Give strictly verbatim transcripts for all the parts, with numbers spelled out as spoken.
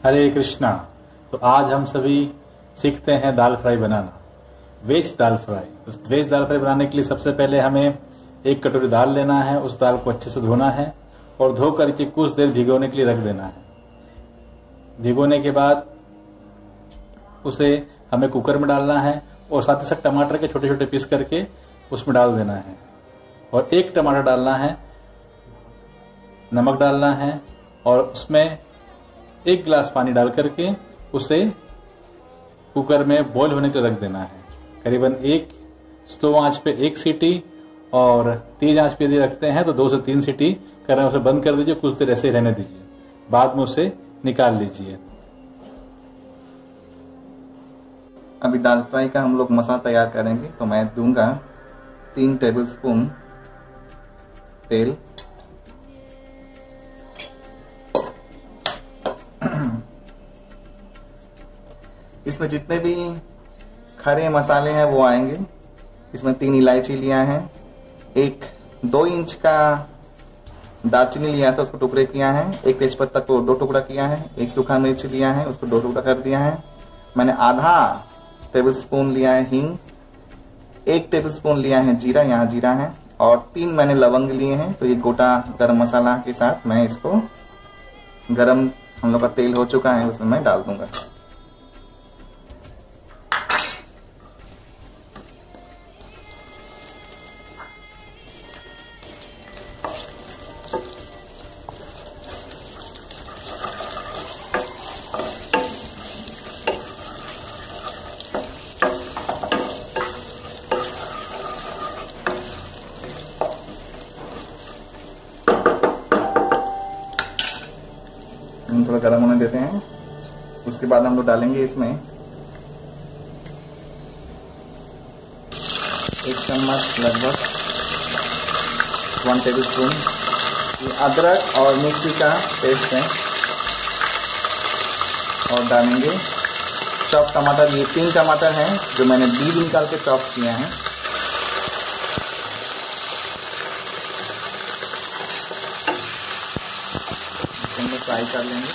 हरे कृष्णा। तो आज हम सभी सीखते हैं दाल फ्राई बनाना, वेज दाल फ्राई। तो वेज दाल फ्राई बनाने के लिए सबसे पहले हमें एक कटोरी दाल लेना है। उस दाल को अच्छे से धोना है और धो करके कुछ देर भिगोने के लिए रख देना है। भिगोने के बाद उसे हमें कुकर में डालना है और साथ ही साथ टमाटर के छोटे छोटे पीस करके उसमें डाल देना है और एक टमाटर डालना है, नमक डालना है और उसमें एक गिलास पानी डाल करके उसे कुकर में बॉईल होने के लिए रख देना है। करीबन एक स्लो आंच पे एक सीटी और तेज आंच पे यदि रखते हैं तो दो से तीन सीटी करना, उसे बंद कर दीजिए, कुछ देर ऐसे ही रहने दीजिए, बाद में उसे निकाल लीजिए। अभी दाल फ्राई का हम लोग मसाला तैयार करेंगे। तो मैं दूंगा तीन टेबलस्पून तेल, इसमें जितने भी खड़े मसाले हैं वो आएंगे। इसमें तीन इलायची लिया है, एक दो इंच का दालचीनी लिया था, उसको टुकड़े किया है, एक तेजपत्ता को दो टुकड़ा किया है, एक सूखा मिर्च लिया है, उसको दो टुकड़ा कर दिया है। मैंने आधा टेबल स्पून लिया है हींग, एक टेबल स्पून लिया है जीरा, यहाँ जीरा है, और तीन मैंने लवंग लिए हैं। तो ये गोटा गरम मसाला के साथ मैं इसको गरम हम लोग का तेल हो चुका है उसमें मैं डाल दूंगा। थोड़ा गर्म होने देते हैं। उसके बाद हम लोग डालेंगे इसमें एक चम्मच लगभग वन टेबल स्पून ये अदरक और मिर्ची का पेस्ट है, और डालेंगे चॉप टमाटर। ये तीन टमाटर हैं जो मैंने बीज निकाल के चॉप किया है। फ्राई कर लेंगे।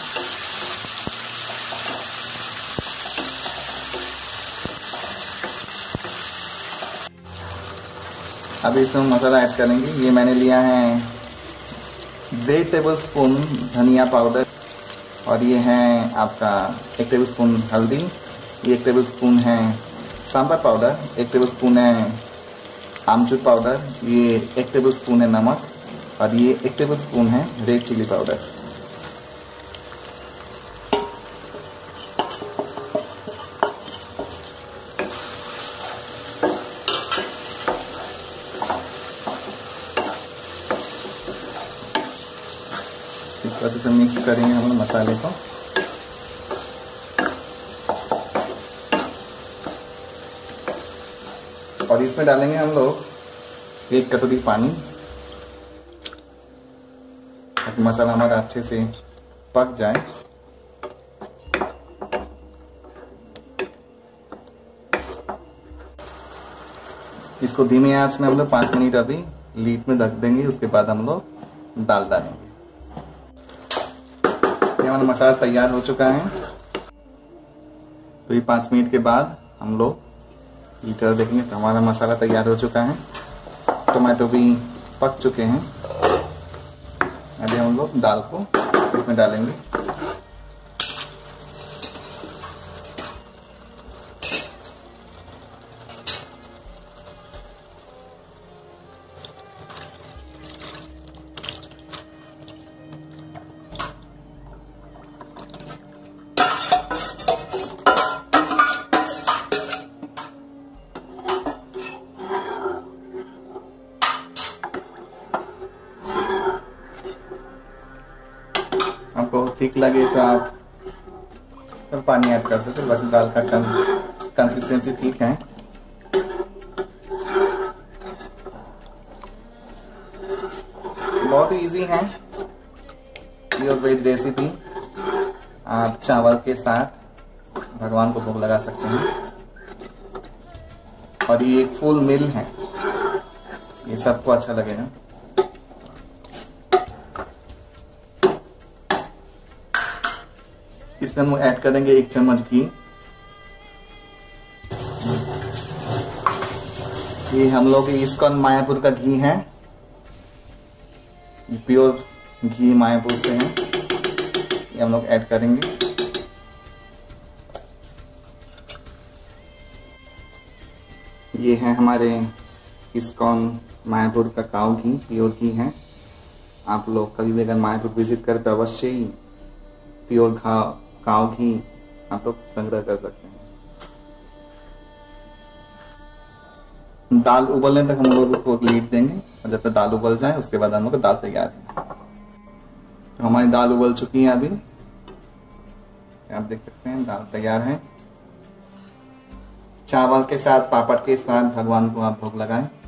अभी इसमें मसाला ऐड करेंगे। ये मैंने लिया है डेढ़ टेबल स्पून धनिया पाउडर, और ये है आपका एक टेबल स्पून हल्दी, ये एक टेबल स्पून है सांभर पाउडर, एक टेबल स्पून है आमचूर पाउडर, ये एक टेबल स्पून है नमक, और ये एक टेबल स्पून है रेड चिली पाउडर। इस तरह से मिक्स करेंगे हम लोग मसाले को। और इसमें डालेंगे हम लोग एक कटोरी पानी, ताकि मसाला हमारा अच्छे से पक जाए। इसको धीमी आंच में हम लोग पाँच मिनट अभी लीड में रख देंगे। उसके बाद हम लोग दाल डालेंगे। हमारा मसाला तैयार हो चुका है। तो ये पाँच मिनट के बाद हम लोग इधर देखेंगे तो हमारा मसाला तैयार हो चुका है। टमाटो भी पक चुके हैं। अभी हम लोग दाल को इसमें डालेंगे। आपको ठीक लगे तो आप तो पानी ऐड कर सकते हो। वैसे दाल का कंसिस्टेंसी ठीक है। बहुत ही इजी है प्योर वेज रेसिपी। आप चावल के साथ भगवान को भोग लगा सकते हैं। और ये एक फुल मील है, ये सबको अच्छा लगेगा। इसमें हम ऐड करेंगे एक चम्मच घी। ये हम लोग इस्कॉन मायापुर का घी है, प्योर घी मायापुर से है, ये हम लोग ऐड करेंगे। ये है हमारे इस्कॉन मायापुर का काऊ घी, प्योर घी है। आप लोग कभी भी अगर मायापुर विजिट करें तो अवश्य ही प्योर काऊ घी आप लोग संग्रह कर सकते हैं। दाल उबलने तक हम लोग उसको लीड देंगे और जब तक दाल उबल जाए उसके बाद हम लोग दाल तैयार है। तो हमारी दाल उबल चुकी है, अभी आप देख सकते हैं दाल तैयार है। चावल के साथ, पापड़ के साथ भगवान को आप भोग लगाएं।